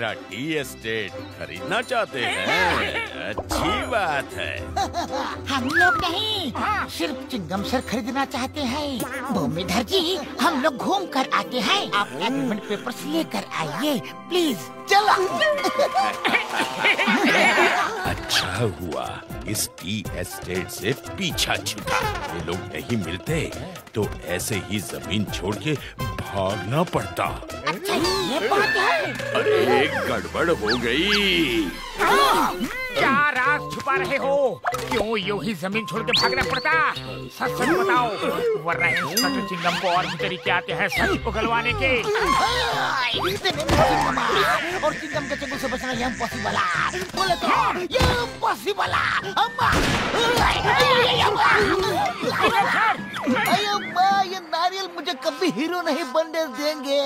मेरा tea estate खरीदना चाहते हैं? अच्छी बात है। हम लोग नहीं, सिर्फ चिंगम सर खरीदना चाहते हैं। भूमिधर जी, हम लोग घूम कर आते हैं। आप एग्रीमेंट पेपर्स लेकर आइए प्लीज। चलो। अच्छा हुआ इस टी एस्टेट से पीछा छूटा। ये लोग नहीं मिलते तो ऐसे ही जमीन छोड़ के भागना पड़ता। अच्छा ये बात है। अरे गड़बड़ हो गई। क्या राज छुपा रहे हो? क्यों यूं ही जमीन छोड़ के भागना पड़ता? सच सच बताओ, वरना इंस्पेक्टर चिंगम को और भी तरीके आते हैं सच उगलवाने के। और चिंगम के चंगुल से बचना ये इम्पॉसिबल है। बोले तो ये इम्पॉसिबल है। अम्मा, अम्मा, ये नारियल मुझे कभी हीरो नहीं बनने देंगे।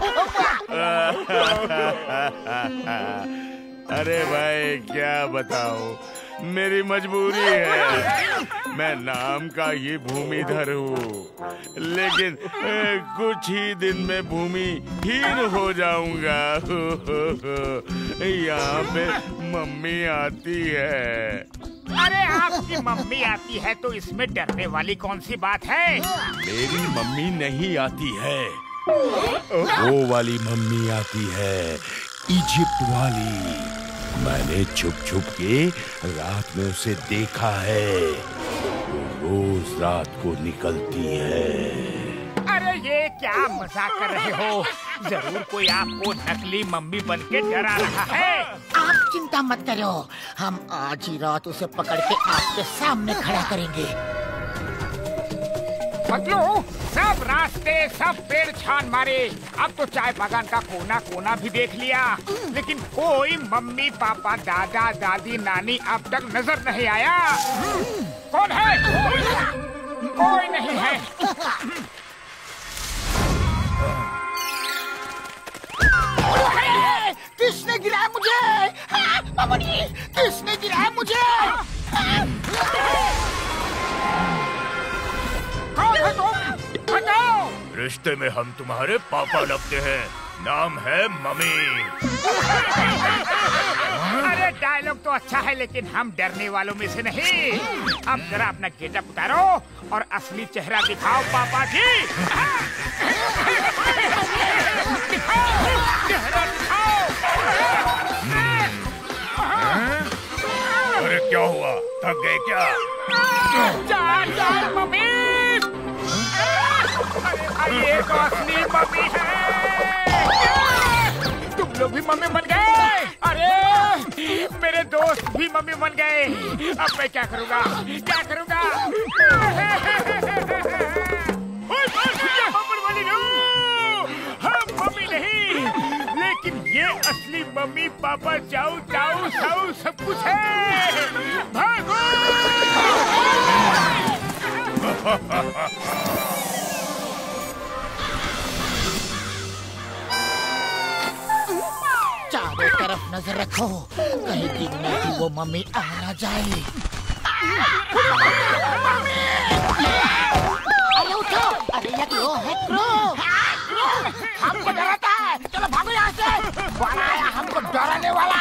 अरे भाई क्या बताऊं, मेरी मजबूरी है। मैं नाम का ही भूमिधर हूँ, लेकिन कुछ ही दिन में भूमिहीन हो जाऊंगा। यहाँ पे मम्मी आती है। अरे आपकी मम्मी आती है तो इसमें डरने वाली कौन सी बात है? मेरी मम्मी नहीं आती है, वो वाली मम्मी आती है, इजिप्ट वाली। मैंने छुप छुप के रात में उसे देखा है। वो रोज रात को निकलती है। अरे ये क्या मजाक कर रहे हो? जरूर कोई आपको नकली मम्मी बन के डरा रहा है। आप चिंता मत करो, हम आज ही रात उसे पकड़ के आपके सामने खड़ा करेंगे। बदलो, सब रास्ते सब पेड़ छान मारे। अब तो चाय बागान का कोना कोना भी देख लिया, लेकिन कोई मम्मी पापा दादा दादी नानी अब तक नजर नहीं आया। कौन है? कोई नहीं है। किसने गिराया मुझे? मामूली, किसने गिराया मुझे? कौन है तुम? बताओ। रिश्ते में हम तुम्हारे पापा लगते हैं, नाम है मम्मी। अरे डायलॉग तो अच्छा है, लेकिन हम डरने वालों में से नहीं। अब जरा अपना गेटअप उतारो और असली चेहरा दिखाओ पापा जी। दिखाओ, चेहरा दिखाओ। अरे क्या हुआ, थक गए क्या? चार मम्मी। अरे भाई ये तो असली मम्मी है। तुम लोग भी मम्मी बन गए। अरे मेरे दोस्त भी मम्मी बन गए। अब मैं क्या करूँगा, क्या करूँगा? हम मम्मी नहीं, लेकिन ये असली मम्मी पापा चाऊ चाऊ साऊ सब कुछ है। भागो! चारों तरफ नजर रखो, कहीं दिन में भी वो मम्मी आ ना जाए। अरे उठो! अरे ये क्रो है, क्रो! हमको डराता है। चलो भागो यहाँ से। कौन आया हमको डराने वाला?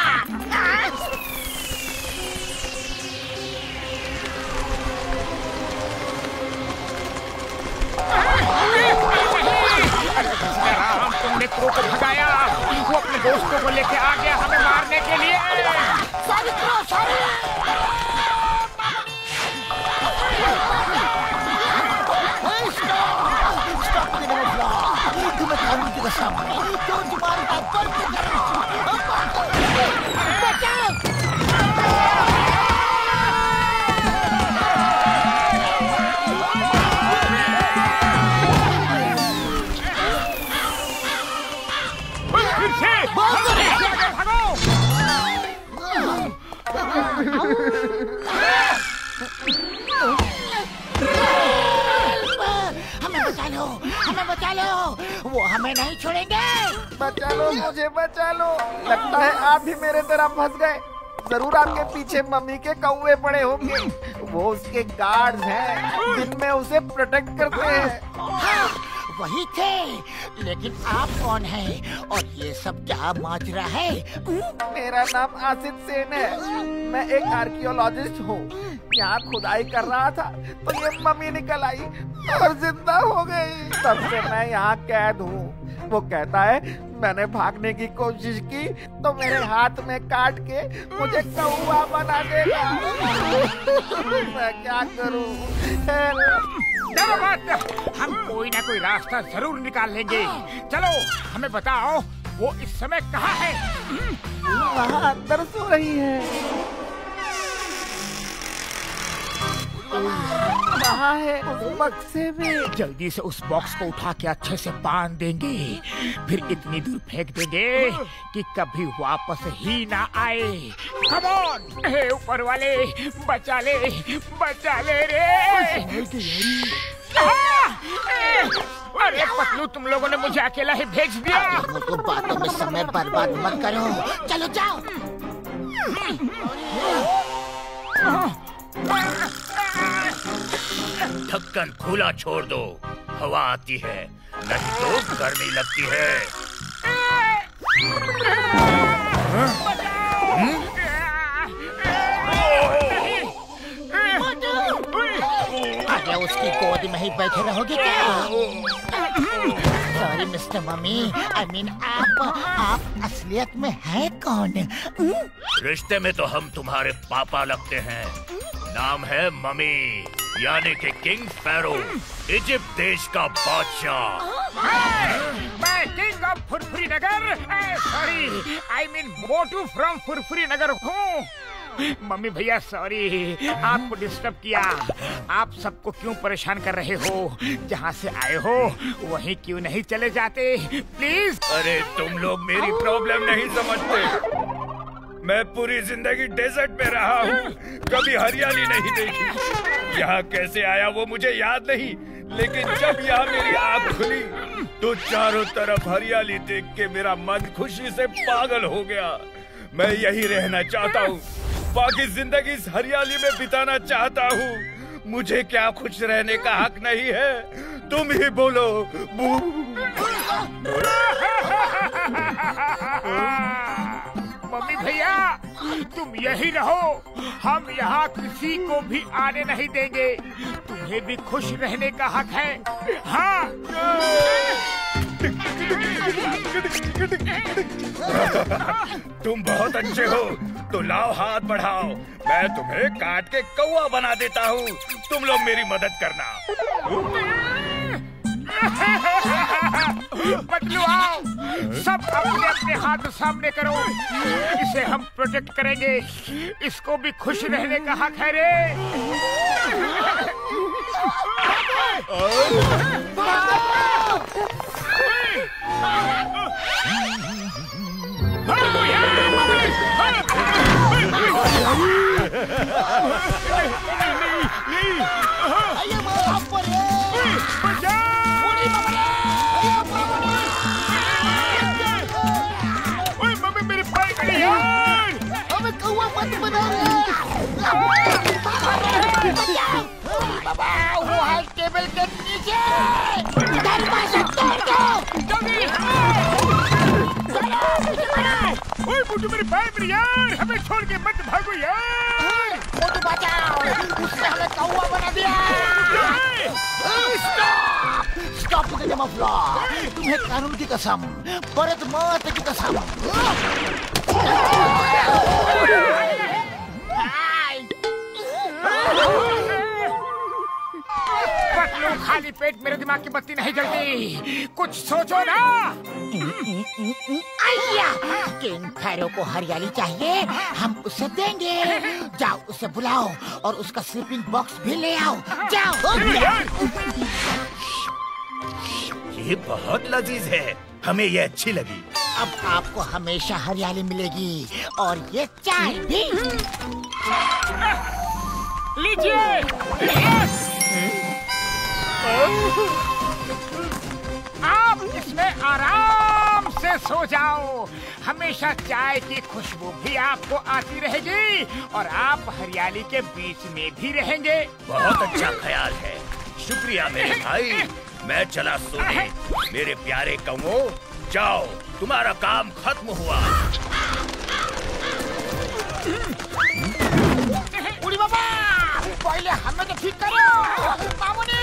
राम, तुमने क्रो को भगाया। वो अपने दोस्तों को लेके आ गया हमें मारने के लिए। Sorry crow, sorry. Stop the flaw. तुम्हें कानून के सामने जो जुबान का पर हमें बचा लो, वो हमें नहीं छोड़ेंगे। बचा लो मुझे, बचा लो। लगता है आप भी मेरे तरह फंस गए। जरूर आपके पीछे मम्मी के कौवे पड़े होंगे। वो उसके गार्ड्स हैं, दिन में उसे प्रोटेक्ट करते हैं। हाँ, वही थे, लेकिन आप कौन हैं और ये सब क्या माजरा है? मेरा नाम आसिफ सेन है। मैं एक आर्कियोलॉजिस्ट हूँ। यहाँ खुदाई कर रहा था तो ये मम्मी निकल आई और जिंदा हो गई। तब से मैं यहाँ कैद हूँ। वो कहता है मैंने भागने की कोशिश की तो मेरे हाथ में काट के मुझे कौवा बना देगा। मैं क्या करूँ? चलो बात, हम कोई ना कोई रास्ता जरूर निकाल लेंगे। चलो हमें बताओ वो इस समय कहाँ है? वहाँ अंदर सो रही है। वहाँ है उस बक्से में। जल्दी से उस बॉक्स को उठा के अच्छे से बांध देंगे, फिर इतनी दूर फेंक देंगे कि कभी वापस ही ना आए। कम ऑन, हे ऊपर वाले, बचा ले रे। अरे पतलू, तुम लोगों ने मुझे अकेला ही भेज दिया। मुझको बातों में समय बर्बाद मत करो, चलो जाओ। ढक्कन खुला छोड़ दो, हवा आती है, नहीं तो गर्मी लगती है। अरे उसकी गोद में ही बैठे रहोगे क्या? Sorry mister mummy, I mean आप असलियत में हैं कौन? रिश्ते में तो हम तुम्हारे पापा लगते हैं। नाम है मम्मी, यानी कि किंग फेरो, इजिप्ट देश का बादशाह। मैं king of Furfuri Nagar, sorry I mean Motu from Furfuri Nagar हूँ। मम्मी भैया सॉरी, आपको डिस्टर्ब किया। आप सबको क्यों परेशान कर रहे हो? जहाँ से आए हो वहीं क्यों नहीं चले जाते प्लीज? अरे तुम लोग मेरी प्रॉब्लम नहीं समझते। मैं पूरी जिंदगी डेजर्ट में रहा हूँ, कभी हरियाली नहीं देखी। यहाँ कैसे आया वो मुझे याद नहीं, लेकिन जब यहाँ मेरी आँख खुली तो चारों तरफ हरियाली देख के मेरा मन खुशी से पागल हो गया। मैं यही रहना चाहता हूँ, बाकी जिंदगी इस हरियाली में बिताना चाहता हूँ। मुझे क्या खुश रहने का हक नहीं है? तुम ही बोलो। मम्मी भैया तुम यही रहो, हम यहाँ किसी को भी आने नहीं देंगे। तुम्हें भी खुश रहने का हक है। हाँ तुम बहुत अच्छे हो, तो लाओ हाथ बढ़ाओ, मैं तुम्हें काट के कौवा बना देता हूँ। तुम लोग मेरी मदद करना। पतलू आओ, सब अपने अपने हाथ सामने करो। इसे हम प्रोटेक्ट करेंगे, इसको भी खुश रहने का हक है रे। वो है टेबल के नीचे। दरवाजा तोड़ दो जल्दी। ओए मोटू मेरे भाई मेरे यार, हमें छोड़ के मत भागो यार। मोटू बचाओ, उसने हमें कौवा बना दिया। Stop to the name of law. तुम्हें कानून की कसम, भरत मात की कसम। पतलू खाली पेट मेरे दिमाग की बत्ती नहीं जलती, कुछ सोचो ना। आइया, किंग फेरो को हरियाली चाहिए, हम उसे देंगे। जाओ उसे बुलाओ और उसका स्लीपिंग बॉक्स भी ले आओ। जाओ। ये बहुत लजीज है, हमें ये अच्छी लगी। अब आपको हमेशा हरियाली मिलेगी और ये चाय भी। लीजिए। आप इसमें आराम से सो जाओ। हमेशा चाय की खुशबू भी आपको आती रहेगी और आप हरियाली के बीच में भी रहेंगे। बहुत अच्छा ख्याल है, शुक्रिया मेरे भाई। मैं चला सोने। मेरे प्यारे कौओं, जाओ, तुम्हारा काम खत्म हुआ। उड़ी बाबा, पहले हमें तो ठीक करो। मामूनी।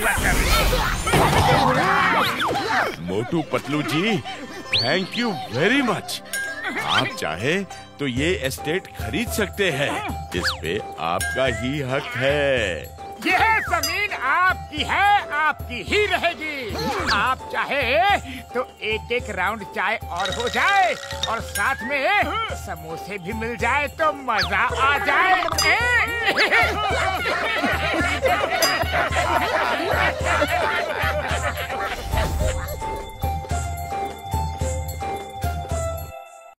Motu Patlu ji, thank you very much. आप चाहे तो ये एस्टेट खरीद सकते हैं। इस पे आपका ही हक है। यह जमीन आपकी है, आपकी ही रहेगी। आप चाहे तो एक एक राउंड चाय और हो जाए और साथ में समोसे भी मिल जाए तो मजा आ जाए।